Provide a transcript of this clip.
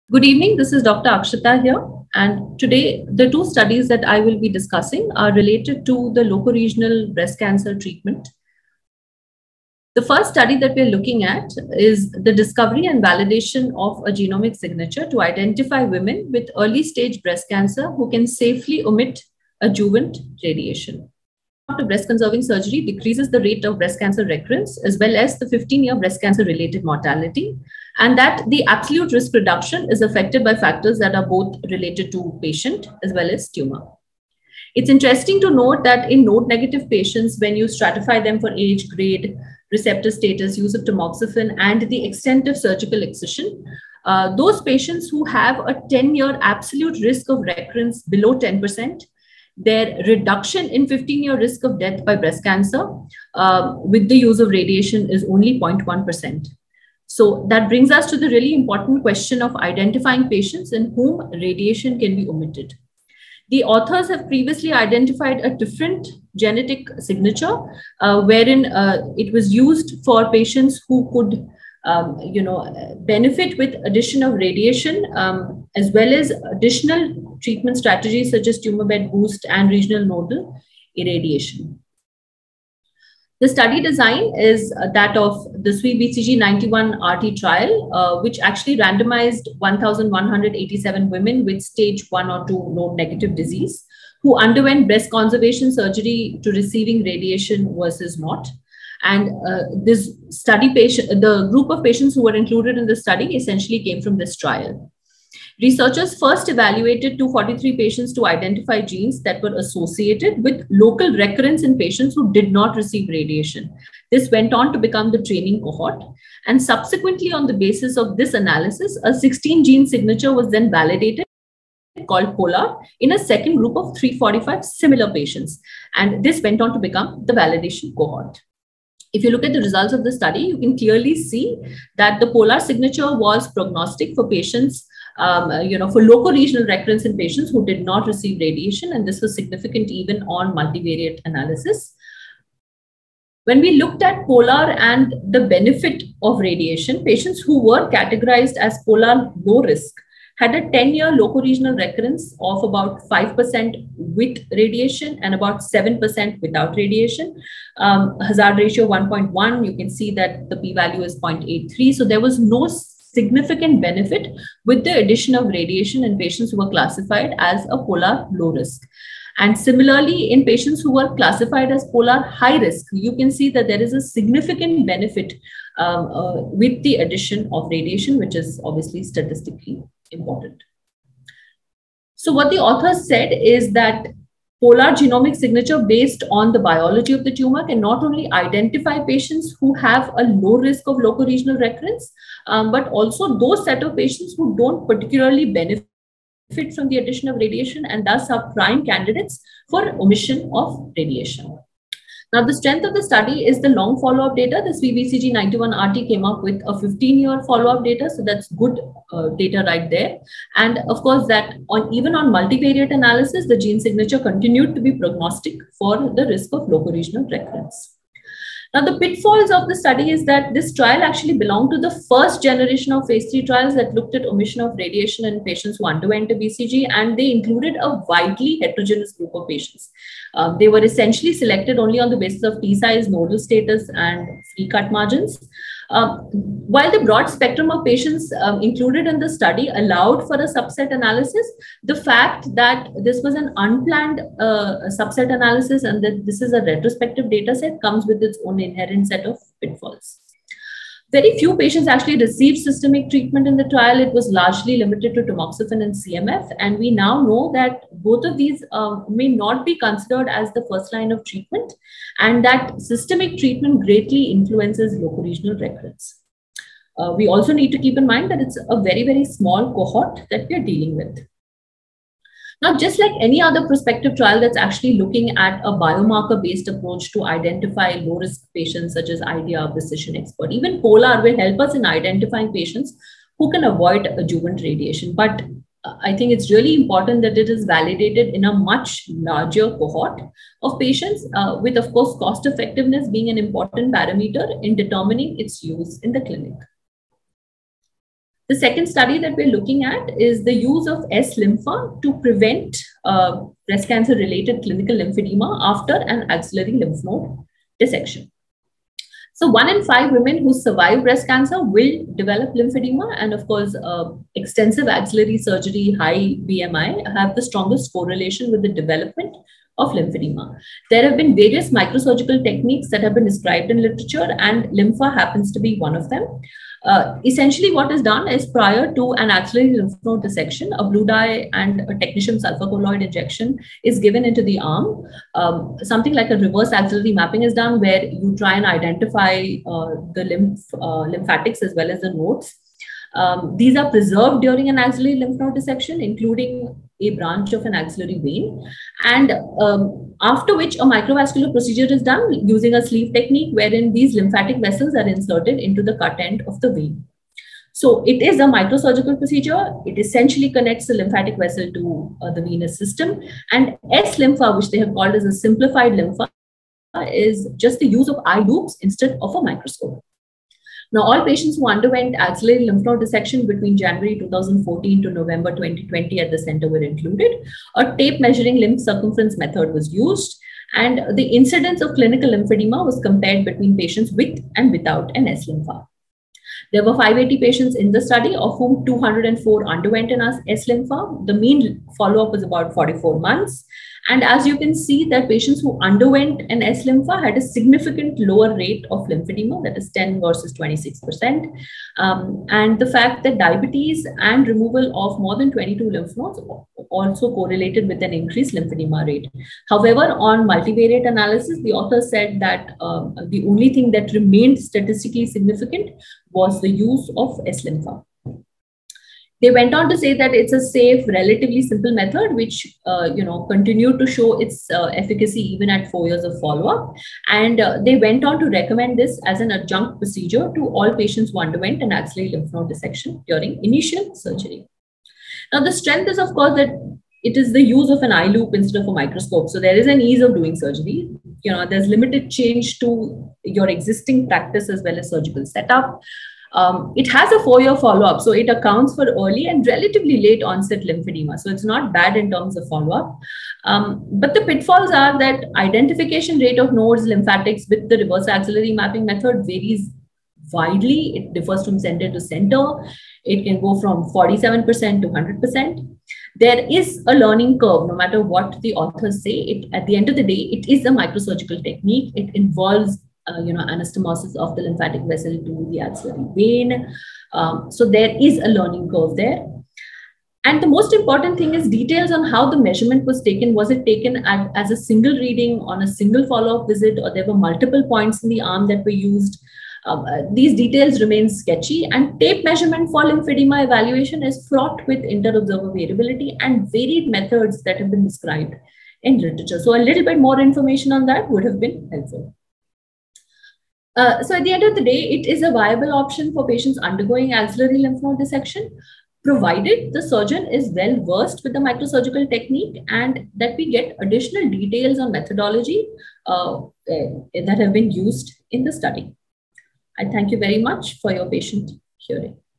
Good evening, this is Dr. Akshita here, and today the two studies that I will be discussing are related to the locoregional breast cancer treatment. The first study that we're looking at is the discovery and validation of a genomic signature to identify women with early stage breast cancer who can safely omit adjuvant radiation. After breast conserving surgery decreases the rate of breast cancer recurrence as well as the 15-year breast cancer related mortality, and that the absolute risk reduction is affected by factors that are both related to patient as well as tumor. It's interesting to note that in node negative patients, when you stratify them for age, grade, receptor status, use of tamoxifen, and the extent of surgical excision, those patients who have a 10-year absolute risk of recurrence below 10%, their reduction in 15-year risk of death by breast cancer with the use of radiation is only 0.1%. So that brings us to the really important question of identifying patients in whom radiation can be omitted. The authors have previously identified a different genetic signature wherein it was used for patients who could benefit with addition of radiation as well as additional treatment strategies such as tumor bed boost and regional nodal irradiation. The study design is that of the SWI-BCG91 RT trial, which actually randomized 1,187 women with stage 1 or 2 node negative disease who underwent breast conservation surgery to receiving radiation versus not. And this study patient, the group of patients who were included in the study essentially came from this trial. Researchers first evaluated 243 patients to identify genes that were associated with local recurrence in patients who did not receive radiation. This went on to become the training cohort. And subsequently, on the basis of this analysis, a 16 gene signature was then validated called POLAR in a second group of 345 similar patients. And this went on to become the validation cohort. If you look at the results of the study, you can clearly see that the POLAR signature was prognostic for patients, for locoregional recurrence in patients who did not receive radiation, and this was significant even on multivariate analysis. When we looked at POLAR and the benefit of radiation, patients who were categorized as POLAR low risk had a 10-year locoregional recurrence of about 5% with radiation and about 7% without radiation. Hazard ratio 1.1, you can see that the p-value is 0.83. So there was no significant benefit with the addition of radiation in patients who were classified as a POLAR low risk. And similarly, in patients who were classified as POLAR high risk, you can see that there is a significant benefit with the addition of radiation, which is obviously statistically important. So what the authors said is that POLAR genomic signature based on the biology of the tumor can not only identify patients who have a low risk of locoregional recurrence, but also those set of patients who don't particularly benefit from the addition of radiation and thus are prime candidates for omission of radiation. Now, the strength of the study is the long follow-up data. The SWI-BCG91 RT came up with a 15-year follow-up data, so that's good data right there. And of course, that even on multivariate analysis, the gene signature continued to be prognostic for the risk of locoregional recurrence. Now, the pitfalls of the study is that this trial actually belonged to the first generation of phase 3 trials that looked at omission of radiation in patients who underwent a BCG, and they included a widely heterogeneous group of patients. They were essentially selected only on the basis of T-size, nodal status, and free cut margins. While the broad spectrum of patients included in the study allowed for a subset analysis, the fact that this was an unplanned subset analysis and that this is a retrospective data set comes with its own inherent set of pitfalls. Very few patients actually received systemic treatment in the trial. It was largely limited to tamoxifen and CMF. And we now know that both of these may not be considered as the first line of treatment, and that systemic treatment greatly influences locoregional recurrence. We also need to keep in mind that it's a very, very small cohort that we're dealing with. Now, just like any other prospective trial that's actually looking at a biomarker-based approach to identify low-risk patients such as IDEA, Precision Expert, even POLAR will help us in identifying patients who can avoid adjuvant radiation. But I think it's really important that it is validated in a much larger cohort of patients with, of course, cost effectiveness being an important parameter in determining its use in the clinic. The second study that we're looking at is the use of S-Lympha to prevent breast cancer-related clinical lymphedema after an axillary lymph node dissection. So 1 in 5 women who survive breast cancer will develop lymphedema, and of course, extensive axillary surgery, high BMI have the strongest correlation with the development of lymphedema. There have been various microsurgical techniques that have been described in literature, and Lympha happens to be one of them. Essentially, what is done is prior to an axillary lymph node dissection, a blue dye and a technetium sulfur colloid injection is given into the arm. Something like a reverse axillary mapping is done, where you try and identify the lymphatics as well as the nodes. These are preserved during an axillary lymph node dissection, including a branch of an axillary vein. And after which a microvascular procedure is done using a sleeve technique, wherein these lymphatic vessels are inserted into the cut end of the vein. So it is a microsurgical procedure. It essentially connects the lymphatic vessel to the venous system. And S-Lympha, which they have called as a simplified Lympha, is just the use of eye loops instead of a microscope. Now, all patients who underwent axillary lymph node dissection between January 2014 to November 2020 at the center were included. A tape measuring lymph circumference method was used, and the incidence of clinical lymphedema was compared between patients with and without an S-Lympha. There were 580 patients in the study, of whom 204 underwent an S-Lympha. The mean follow-up was about 44 months. And as you can see, that patients who underwent an S-Lympha had a significant lower rate of lymphedema, that is 10 versus 26%. And the fact that diabetes and removal of more than 22 lymph nodes also correlated with an increased lymphedema rate. However, on multivariate analysis, the author said that the only thing that remained statistically significant was the use of S-Lympha. They went on to say that it's a safe, relatively simple method, which continued to show its efficacy even at 4 years of follow-up. And they went on to recommend this as an adjunct procedure to all patients who underwent an axillary lymph node dissection during initial surgery. Now, the strength is, of course, that it is the use of an eye loop instead of a microscope. So there is an ease of doing surgery. There's limited change to your existing practice as well as surgical setup. It has a 4-year follow-up, so it accounts for early and relatively late onset lymphedema. So it's not bad in terms of follow-up. But the pitfalls are that identification rate of nodes, lymphatics with the reverse axillary mapping method varies widely. It differs from center to center. It can go from 47% to 100%. There is a learning curve, no matter what the authors say. At the end of the day, it is a microsurgical technique. It involves anastomosis of the lymphatic vessel to the axillary vein. So there is a learning curve there. And the most important thing is details on how the measurement was taken. Was it taken as a single reading on a single follow-up visit, or there were multiple points in the arm that were used? These details remain sketchy, and tape measurement for lymphedema evaluation is fraught with inter-observer variability and varied methods that have been described in literature. So a little bit more information on that would have been helpful. So at the end of the day, it is a viable option for patients undergoing axillary lymph node dissection, provided the surgeon is well versed with the microsurgical technique and that we get additional details on methodology that have been used in the study. I thank you very much for your patient hearing.